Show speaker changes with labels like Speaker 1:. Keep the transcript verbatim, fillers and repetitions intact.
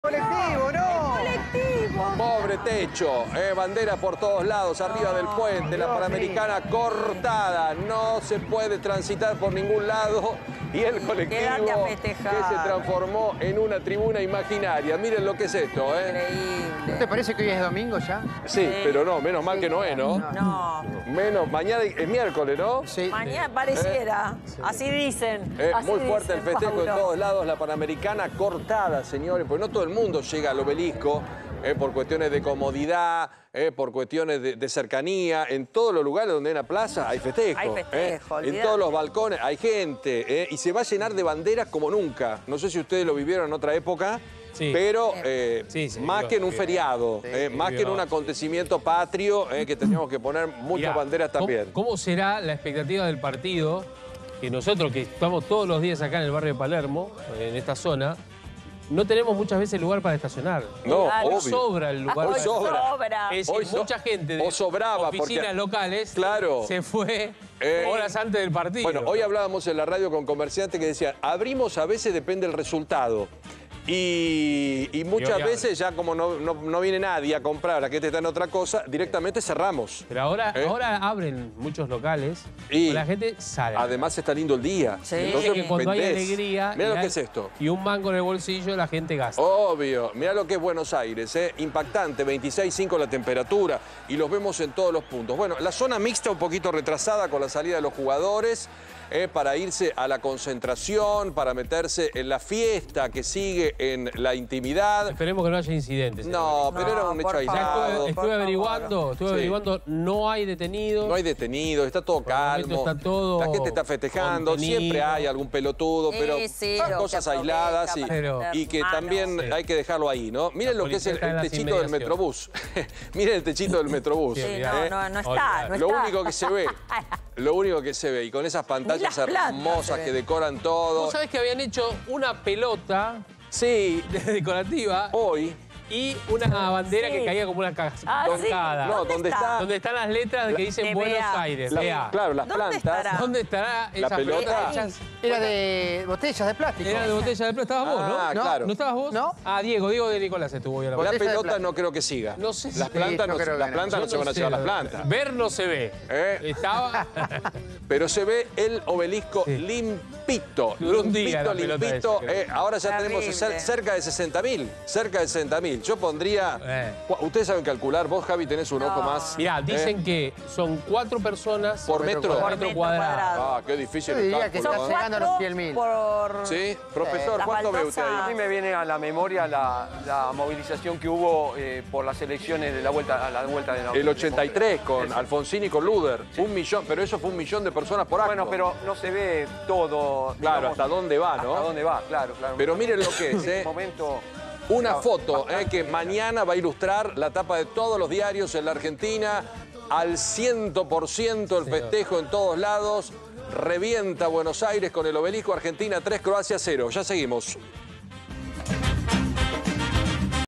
Speaker 1: Colectivo, no.
Speaker 2: Colectivo.
Speaker 3: Pobre techo, eh, bandera por todos lados, arriba del puente, la Panamericana cortada, no se puede transitar por ningún lado y el colectivo
Speaker 2: Quédate a
Speaker 3: que
Speaker 2: festejar.
Speaker 3: se transformó en una tribuna imaginaria. Miren lo que es esto, ¿eh?
Speaker 2: Increíble.
Speaker 1: ¿Te parece que hoy es domingo ya?
Speaker 3: Sí, pero no, menos mal que no es, ¿no?
Speaker 2: No.
Speaker 3: Menos, mañana es miércoles, ¿no?
Speaker 1: Sí.
Speaker 2: Mañana pareciera. Así dicen.
Speaker 3: Eh,
Speaker 2: Así
Speaker 3: muy fuerte el
Speaker 2: dicen,
Speaker 3: festejo en
Speaker 2: Paulo.
Speaker 3: todos lados, la Panamericana cortada, señores, pues no todo el mundo llega al obelisco eh, por cuestiones de comodidad, eh, por cuestiones de, de cercanía. En todos los lugares donde hay una plaza hay festejo.
Speaker 2: Hay festejo,
Speaker 3: eh. En
Speaker 2: olvídate.
Speaker 3: todos los balcones hay gente eh, y se va a llenar de banderas como nunca. No sé si ustedes lo vivieron en otra época.
Speaker 4: Sí.
Speaker 3: Pero eh,
Speaker 4: Sí, se
Speaker 3: más
Speaker 4: vivió,
Speaker 3: que en un
Speaker 4: se vivió.
Speaker 3: feriado,
Speaker 4: Sí,
Speaker 3: eh,
Speaker 4: se
Speaker 3: más que en
Speaker 4: vivió,
Speaker 3: un acontecimiento patrio, eh, que teníamos que poner muchas
Speaker 4: Mirá,
Speaker 3: banderas
Speaker 4: ¿cómo-
Speaker 3: también.
Speaker 4: ¿Cómo será la expectativa del partido? Que nosotros, que estamos todos los días acá en el barrio de Palermo, en esta zona, no tenemos muchas veces lugar para estacionar.
Speaker 3: No,
Speaker 2: Claro.
Speaker 3: obvio.
Speaker 4: Sobra el lugar
Speaker 2: Hoy
Speaker 4: para
Speaker 3: sobra.
Speaker 2: sobra.
Speaker 4: Es decir,
Speaker 3: Hoy so-
Speaker 4: mucha gente de
Speaker 3: o sobraba,
Speaker 4: oficinas
Speaker 3: porque-
Speaker 4: locales
Speaker 3: Claro.
Speaker 4: se fue
Speaker 3: Eh,
Speaker 4: horas antes del partido.
Speaker 3: Bueno, hoy hablábamos en la radio con comerciantes que decían, abrimos a veces depende del resultado. Y, y muchas
Speaker 4: hoy
Speaker 3: veces ya como no, no, no viene nadie a comprar, a que te está en otra cosa, directamente cerramos.
Speaker 4: Pero ahora,
Speaker 3: ¿Eh?
Speaker 4: ahora abren muchos locales
Speaker 3: Y
Speaker 4: y la gente sale.
Speaker 3: Además está lindo el día.
Speaker 2: Sí.
Speaker 4: Dice que cuando hay
Speaker 3: vendés.
Speaker 4: alegría
Speaker 3: Mirá
Speaker 4: y
Speaker 3: lo que
Speaker 4: hay-
Speaker 3: es esto.
Speaker 4: y un mango en el bolsillo, la gente gasta.
Speaker 3: Obvio, mirá lo que es Buenos Aires, ¿eh? Impactante, veintiséis punto cinco la temperatura y los vemos en todos los puntos. Bueno, la zona mixta un poquito retrasada con la salida de los jugadores, ¿eh? Para irse a la concentración, para meterse en la fiesta que sigue en la intimidad.
Speaker 4: Esperemos que no haya incidentes.
Speaker 3: No, pero
Speaker 2: No,
Speaker 3: era un hecho
Speaker 2: por
Speaker 3: aislado.
Speaker 2: favor.
Speaker 4: Estuve, estuve
Speaker 2: por
Speaker 4: averiguando,
Speaker 2: favor.
Speaker 4: estuve
Speaker 3: Sí.
Speaker 4: averiguando, no hay detenidos.
Speaker 3: No hay detenidos, está todo
Speaker 4: el momento
Speaker 3: calmo.
Speaker 4: está todo
Speaker 3: la gente está festejando,
Speaker 4: contenido.
Speaker 3: siempre hay algún pelotudo,
Speaker 2: Sí,
Speaker 3: pero
Speaker 2: sí,
Speaker 3: son
Speaker 2: lo que
Speaker 3: cosas
Speaker 2: aprovecha
Speaker 3: aisladas y,
Speaker 2: para
Speaker 4: Pero-
Speaker 2: meter
Speaker 3: y que
Speaker 2: mano.
Speaker 3: también
Speaker 4: Sí.
Speaker 3: hay que dejarlo ahí, ¿no? Miren
Speaker 4: La
Speaker 3: lo que es
Speaker 4: policía
Speaker 3: el,
Speaker 4: está en
Speaker 3: el
Speaker 4: las
Speaker 3: techito del
Speaker 4: inmediaciones.
Speaker 3: Metrobús. Miren el techito del Metrobús.
Speaker 4: Sí,
Speaker 2: Sí,
Speaker 4: olvidate.
Speaker 2: no, no, no está,
Speaker 4: Olvidate.
Speaker 2: no
Speaker 3: Lo
Speaker 2: está.
Speaker 3: único que se ve, lo único que se ve, y con esas pantallas
Speaker 2: las plantas
Speaker 3: hermosas
Speaker 2: se
Speaker 3: que
Speaker 2: ven.
Speaker 3: decoran todo.
Speaker 4: ¿Vos sabés que habían hecho una pelota
Speaker 3: Sí,
Speaker 4: decorativa
Speaker 3: hoy.
Speaker 4: y una bandera
Speaker 2: Sí.
Speaker 4: que caía como una ca-
Speaker 2: Ah, sí.
Speaker 4: cascada?
Speaker 3: No,
Speaker 2: ¿Dónde
Speaker 3: donde
Speaker 2: está?
Speaker 3: está,
Speaker 4: Donde están las letras que dicen
Speaker 2: de
Speaker 4: Buenos
Speaker 2: B A.
Speaker 4: Aires,
Speaker 3: la-
Speaker 4: B A.
Speaker 3: claro, las
Speaker 2: ¿Dónde
Speaker 3: plantas.
Speaker 2: estará?
Speaker 4: ¿Dónde estará esa
Speaker 3: pelota?
Speaker 4: hechas?
Speaker 1: Era de botellas de plástico.
Speaker 4: Era de botella de plata. ¿Estabas vos, no?
Speaker 3: Ah,
Speaker 1: No,
Speaker 3: claro.
Speaker 4: ¿No estabas vos?
Speaker 1: No.
Speaker 4: Ah, Diego, Diego de Nicolás estuvo hoy a la
Speaker 3: La
Speaker 1: Botella de
Speaker 3: pelota
Speaker 1: plástico.
Speaker 3: no creo que siga.
Speaker 4: No sé si-
Speaker 3: Las
Speaker 4: Sí,
Speaker 3: plantas
Speaker 1: yo
Speaker 3: no,
Speaker 1: creo que
Speaker 3: las
Speaker 1: no.
Speaker 3: plantas no
Speaker 4: Yo
Speaker 3: se van a
Speaker 4: sé,
Speaker 3: llevar las
Speaker 4: no-
Speaker 3: plantas.
Speaker 4: Ver no se ve.
Speaker 3: Eh.
Speaker 4: Estaba...
Speaker 3: Pero se ve el obelisco
Speaker 4: Sí.
Speaker 3: limpito,
Speaker 4: Duró un
Speaker 3: limpito,
Speaker 4: día la pelota
Speaker 3: limpito.
Speaker 4: esa, creo.
Speaker 3: Eh, ahora ya
Speaker 2: Terrible.
Speaker 3: tenemos cer- cerca de sesenta mil, cerca de sesenta mil. Yo pondría...
Speaker 4: Eh.
Speaker 3: Cu- Ustedes saben calcular, vos Javi tenés un
Speaker 2: No.
Speaker 3: ojo más.
Speaker 4: Mirá, dicen
Speaker 3: eh,
Speaker 4: que son cuatro personas
Speaker 3: por metro.
Speaker 4: por
Speaker 2: Por
Speaker 4: metro
Speaker 2: metro
Speaker 4: cuadrado.
Speaker 2: cuadrado.
Speaker 3: Ah, qué difícil
Speaker 1: Yo
Speaker 3: el
Speaker 1: diría que
Speaker 3: cálculo,
Speaker 1: está
Speaker 3: ¿eh?
Speaker 1: llegando a los cien mil.
Speaker 2: Por...
Speaker 3: Sí, profesor,
Speaker 2: Las
Speaker 3: ¿cuánto ve usted
Speaker 2: baldosas.
Speaker 5: A
Speaker 3: ahí?
Speaker 5: mí me viene a la memoria la, la movilización que hubo eh, por las elecciones de la vuelta a la vuelta de la
Speaker 3: El ochenta y tres con
Speaker 5: Eso.
Speaker 3: Alfonsín y con Luder. Un millón, pero eso fue un millón de personas por acto.
Speaker 5: Bueno, pero no se ve todo.
Speaker 3: Claro,
Speaker 5: digamos,
Speaker 3: hasta dónde va, ¿no?
Speaker 5: Hasta dónde va, claro, claro.
Speaker 3: Pero miren lo que es,
Speaker 5: En
Speaker 3: ¿eh?
Speaker 5: este momento.
Speaker 3: Una
Speaker 5: Claro,
Speaker 3: foto eh,
Speaker 5: bastante.
Speaker 3: que mañana va a ilustrar la tapa de todos los diarios en la Argentina. Al cien por ciento el festejo en todos lados. Revienta Buenos Aires con el obelisco. Argentina tres, Croacia cero. Ya seguimos.